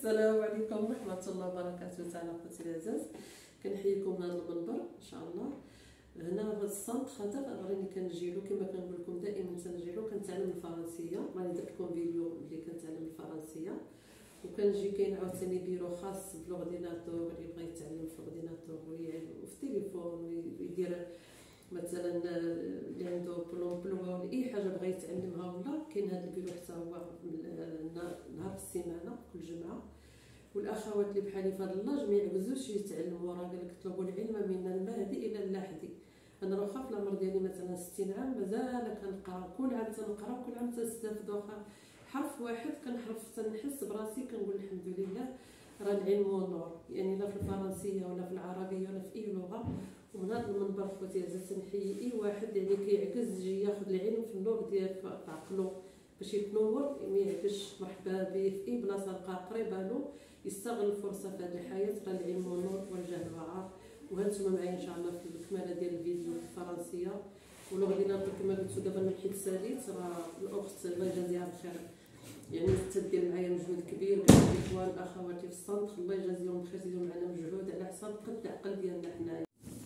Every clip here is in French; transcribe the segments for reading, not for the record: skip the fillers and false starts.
السلام عليكم ورحمة الله وبركاته تعالى اخوتي العزاز. كنحييكم من هذا المنبر ان شاء الله. هنا في الصنت خاطر راني كنجيلو كما كنقول لكم دائما تنجيلو كنتعلم الفرنسيه. راني درت لكم فيديو اللي كنتعلم الفرنسيه وكنجي كاين عاوتاني بيرو خاص بالاورديناتور اللي بغى يتعلم في الاورديناتور وفي التليفون ويدير مثلا اللي عنده بلومبلو ولا اي حاجه بغى يتعلمها ولا كاين هذا البيرو حتى هو نهار السيمانه كل جمعه. والاخوات اللي بحالي في هذا اللاج ما يعجزوش يتعلموا، راه قال لك طلبوا العلم من المهدي الى اللحدي. انا واخا في العمر ديالي مثلا 60 عام مازال كنقرا، كل عام تنقرا كل عام تنستافد، واخا حرف واحد كنحرف تنحس براسي كنقول الحمد لله راه العلم والنور، يعني لا في الفرنسيه ولا في العربيه ولا في اي لغه. ومن هذا المنبر خوتي عزاز تنحيي اي واحد يعني كيعكز يجي ياخذ العلم في النور ديال في عقلو باش يتنور ما يعكسش. مرحبا به في اي بلاصه لقى قريبه له يستغل الفرصه في هذه الحياه، راه العلم والنور والجهل وعار. وهانتوما معايا ان شاء الله في الكماله ديال الفيديو الفرنسيه. ولو غادي نعطيك كما قلت دابا انا حيت ساليت، راه الاخت الله يجازيها بخير يعني تدير معايا مجهود كبير، كاع الاخوان الاخوات في الصنت الله يجازيهم بخير يديروا معنا مجهود على حساب قد العقل ديالنا حنايا.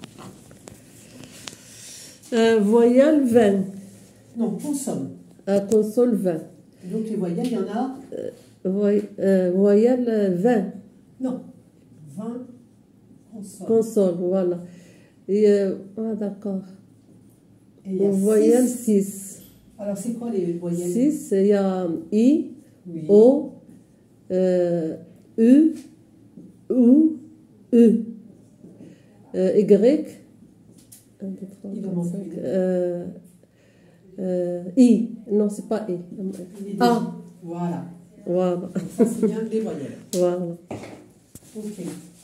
Voyelle 20. Non, consonne. Console 20. Donc les voyelles, il y en a. Voyelle 20. Non, 20 consonnes. Console, voilà. Et, d'accord. Et il y a Voyelle 6. 6. Alors c'est quoi les voyelles? 6, il y a I, Oui. O, U, U, U, Y. 1, 2, 3, Il 4, en manque 5. I. Non, c'est pas I. A. Voilà. Voilà. Donc ça c'est bien les voyelles. Voilà. Ok.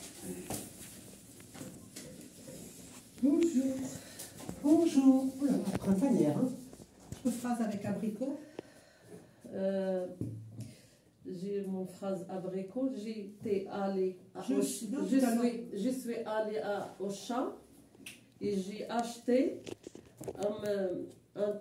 Bonjour. Bonjour. Oula, printanière. Hein. Une phrase avec abricot. J'ai mon phrase abricot. J'étais allée Je suis allée au champ et j'ai acheté un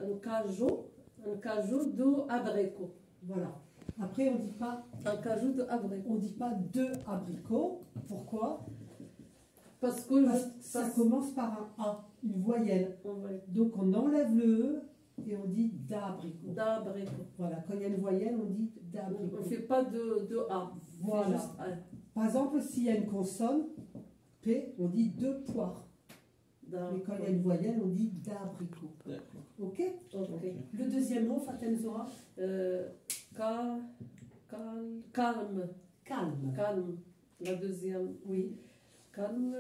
cajou d'abricot. Voilà. Après on dit pas. Un cajou d'abricot. On dit pas deux abricots. Pourquoi? Parce que ça commence par un A, une voyelle. Ouais. Donc on enlève le E et on dit d'abricot. D'abricot. Voilà, quand il y a une voyelle, on dit d'abricot. On ne fait pas de A. Voilà. Juste A. Par exemple, s'il y a une consonne, P, on dit deux poires. Mais quand il y a une voyelle, on dit d'abricot. Ok? Ok. Le deuxième mot, Fatem Zora? Calme. Calme. Calme. La deuxième. Oui. Calme.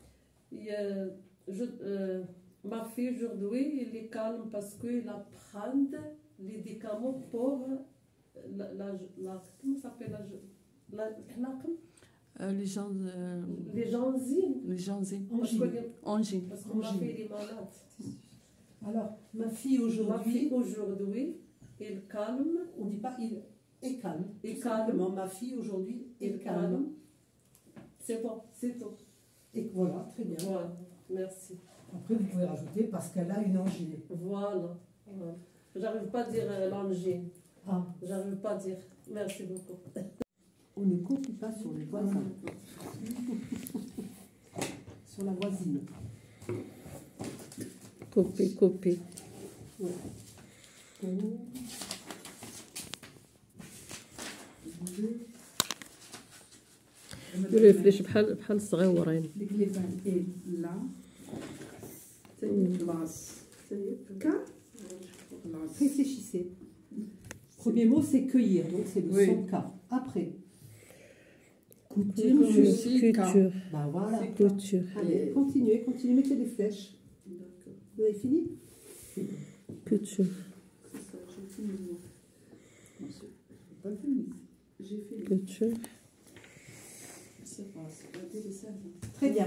Ma fille aujourd'hui, il est calme parce qu'il apprend les médicaments pour comment ça s'appelle les gens. Les gencives. Les gencives. Angine. Parce que ma fille est malade. Alors, ma fille aujourd'hui, il calme. On ne dit pas il est calme. Il calme. Ma fille aujourd'hui est calme. C'est bon, c'est tout. Et voilà, très bien. Voilà, merci. Après, vous pouvez rajouter parce qu'elle a une angine. Voilà. J'arrive pas à dire l'angine. Ah. J'arrive pas à dire. Merci beaucoup. On ne copie pas sur les voisins. Sur la voisine. Copie. Ouais. يرفلش بحال الصغيورين. ديك لي فان اي لا لاس كا. Réfléchissez. Premier mot, c'est cueillir, donc c'est le son K. Après, Couture, Couture. bah voilà. Couture. Allez, continuez, mettez des flèches. Vous avez fini? Couture. C'est ça, j'ai fini. Non, c'est pas fini. J'ai fini. Couture. C'est pas intéressant. Très bien.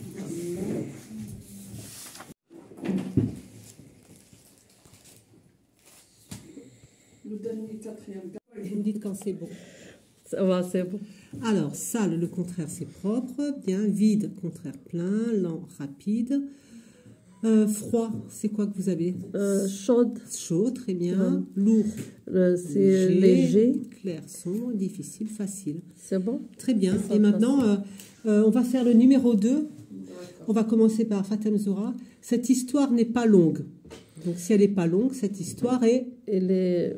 Le dernier, quatrième. Vous me dites quand c'est bon. Ça va, c'est bon. Alors, sale, le contraire, c'est propre. Bien, vide, contraire, plein. Lent, rapide. Froid, c'est quoi que vous avez? Chaude. Chaud, très bien. Lourd. C'est léger. Clair, sombre, difficile, facile. C'est bon? Très bien. Et maintenant, on va faire le numéro 2. On va commencer par Fatem Zora. Cette histoire n'est pas longue. Donc, si elle n'est pas longue, cette histoire est... Elle est...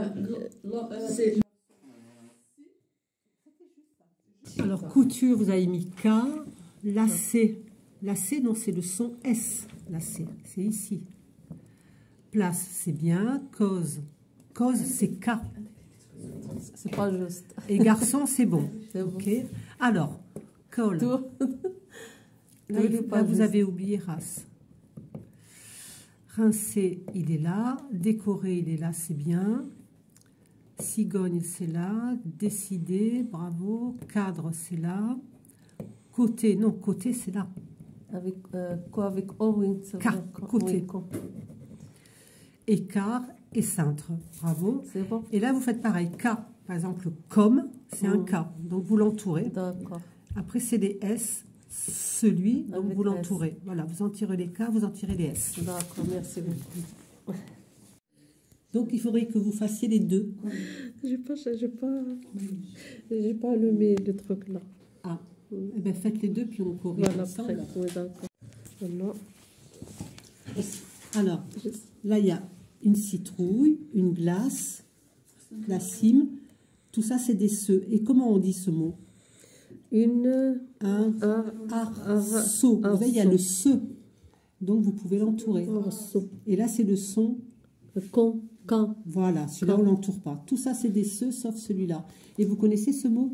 Alors, couture, vous avez mis K. Lacet. Lacet, non, c'est le son S. Lacet, c'est ici. Place, c'est bien. Cause. Cause, c'est K. C'est pas juste. Et garçon, c'est bon. C'est bon. Ok. Alors, col. Là, vous avez oublié race. Rincé, il est là. Décoré, il est là, c'est bien. Cigogne, c'est là. Décidé, bravo. Cadre, c'est là. Côté, non, côté, c'est là. Avec quoi? Avec Owen. Côté. Écart et cintre. Bravo. C'est bon. Et là, vous faites pareil. K, par exemple, comme, c'est un K. Donc, vous l'entourez. D'accord. Après, c'est des S. Celui, donc avec vous l'entourez. Voilà, vous en tirez les K, vous en tirez les S. D'accord, merci beaucoup. Donc, il faudrait que vous fassiez les deux. J'ai pas allumé le truc là. Ah, eh bien, faites les deux, puis on corrige Voilà, ensemble. après. Oui, d'accord. Voilà. Alors, là, il y a une citrouille, une glace, la cime. Tout ça, c'est des ceux. Et comment on dit ce mot? Un arceau. Vous voyez, il y a le se. Donc, vous pouvez l'entourer. Et là, c'est le son. Quand. Voilà, celui-là, on ne l'entoure pas. Tout ça, c'est des se, sauf celui-là. Et vous connaissez ce mot?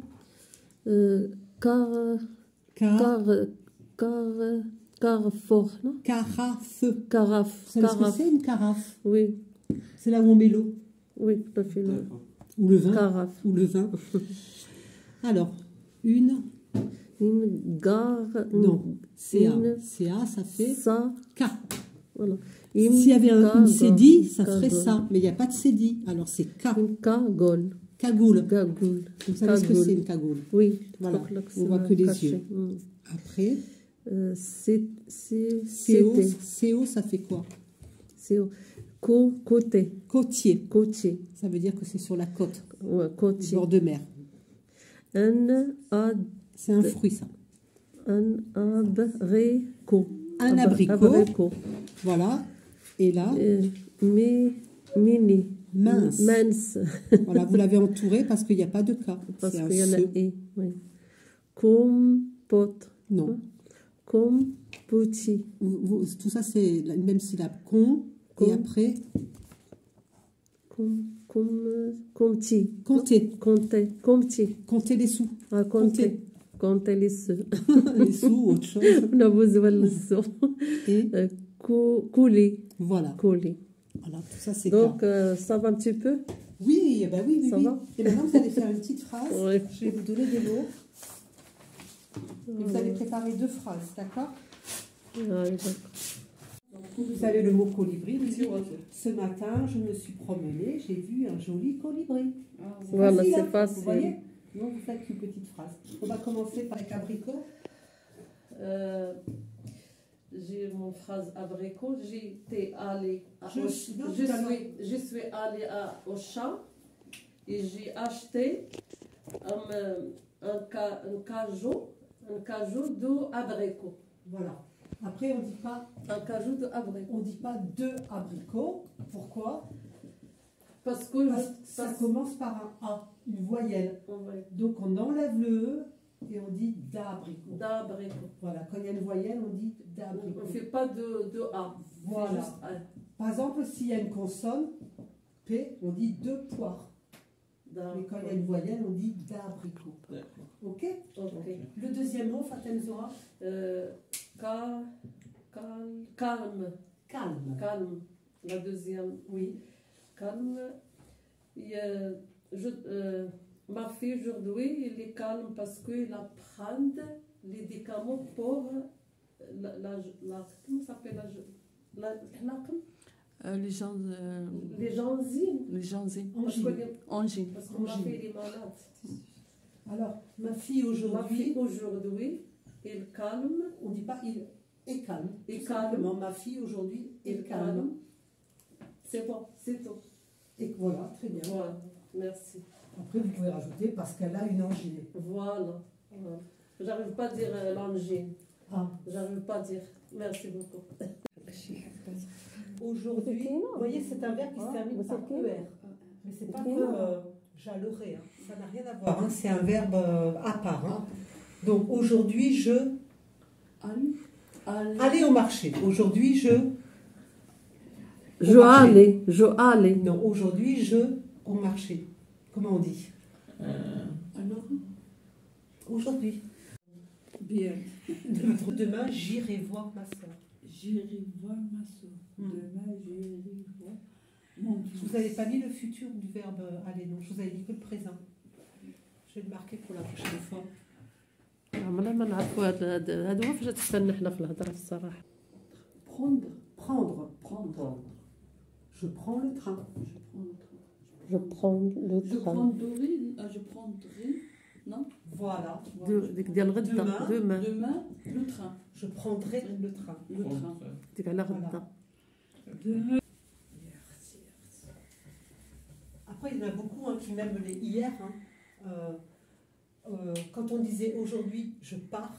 Carrefour, non? Carafe. Carafe. Vous savez ce que c'est, une carafe? Oui. C'est là où on met l'eau. Oui, tout à fait. Ou le vin. Carafe. Ou le vin. Alors, une gare. Non, CA. Une... CA, ça fait ça. K. Voilà. S'il y avait une cédille, ça ferait ça. Mais il n'y a pas de cédille. Alors, c'est K. Une cagoule. Cagoule. Cagoule. Vous savez ce que c'est une cagoule? Oui. Voilà. On voit que les yeux. Après, CO, ça fait quoi? CO. Côté. Côtier. Côtier. Ça veut dire que c'est sur la côte. Ouais, côtier. Bord de mer. C'est un fruit, ça. Un abricot. Un abricot. Voilà. Et là mini. Mince. Voilà, vous l'avez entouré parce qu'il n'y a pas de K. Parce qu'il y en a E. Oui. Compote. Non. Comme petit. Tout ça, c'est la même syllabe. Et après Comme petit. Compter. Comme petit. Compter les sous. Ah, compter les sous. Les sous, autre chose. On a besoin de sous. Et couler. Voilà. Couler. Voilà, tout ça, c'est donc, ça va un petit peu? Oui, ben oui. Ça va? Et maintenant, vous allez faire une petite phrase. Oui. Je vais vous donner des mots. Et vous allez préparer 2 phrases, d'accord? Vous avez le mot colibri. Vous dites, ce matin, je me suis promenée, j'ai vu un joli colibri. Voilà, facile, c'est facile. Vous voyez? Donc, vous faites une petite phrase. On va commencer par les abricots. J'ai mon phrase abricot. J'étais allée Je suis allée à Auchan et j'ai acheté un cajou d'abricot. Voilà. Après, on ne dit pas un cajou d'abricot. On ne dit pas 2 abricots. Pourquoi? Parce que ça commence par un A, une voyelle. Oui. Donc on enlève le E et on dit d'abricot. D'abricot. Voilà, quand il y a une voyelle, on dit d'abricot. On ne fait pas de A. Voilà. Juste A. Par exemple, s'il y a une consonne, P, on dit 2 poires. Mais quand il y a une voyelle, on dit d'abricot. Ok? Le deuxième mot, Fatem Zora? Calme. Calme. La deuxième, oui. Calme. Ma fille aujourd'hui, elle est calme parce qu'elle apprend les médicaments pour comment ça s'appelle les gens. Les gencives. Les gencives. Angine. Parce que ma fille est malade. Alors, ma fille aujourd'hui, elle calme. on ne dit pas il. et calme. Et Tout calme. simplement, ma fille aujourd'hui est calme. C'est bon, c'est tout. Et voilà, très bien. Voilà, merci. Après, vous pouvez rajouter parce qu'elle a une angine. Voilà. Voilà. J'arrive pas à dire l'angine. Ah. J'arrive pas à dire. Merci beaucoup. Aujourd'hui, vous voyez, c'est un verbe qui se termine par ER. Mais c'est pas que j'allerai, hein. Ça n'a rien à voir, hein. C'est un verbe à part. Hein. Donc aujourd'hui, aller au marché. Aujourd'hui, Joale. non, aujourd'hui, au marché. Comment on dit? Alors, Aujourd'hui. bien. Demain, j'irai voir ma soeur. J'irai voir ma soeur. Demain, j'irai voir mon Je fils. vous avais pas dit le futur du verbe aller, non. Je vous avais dit que le présent. Je vais le marquer pour la prochaine fois. عمرنا ما نعرفوا هذا هو فاش تستنى حنا في الهضره الصراحه. Prendre. Prendre. Je prends le train. Je prends le Je train. prendrai. Je prendrai. Non. Voilà. ديك ديال غدا دوما Demain, le train. Je prendrai le train. Le train. ديك على غدا. Demain. Après, il y en a beaucoup hein, qui m'aiment les hier. Hein. Quand on disait aujourd'hui, je pars,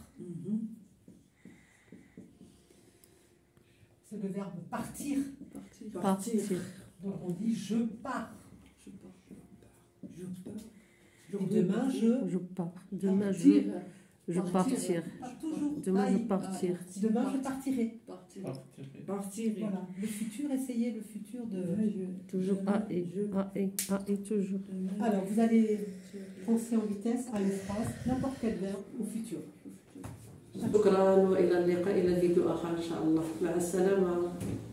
c'est le verbe partir. Partir. Donc on dit je pars. Je pars. Je pars. Et demain, Je pars. Demain je partir. toujours. Demain je aille. partir. Demain, je partirai. Partir. Partir. Voilà. Le futur, essayez le futur de. Toujours A et toujours. Alors, vous allez penser en vitesse à une phrase, n'importe quel verbe au futur. شكرا والى اللقاء الى فيديو اخر ان شاء الله. مع السلامه.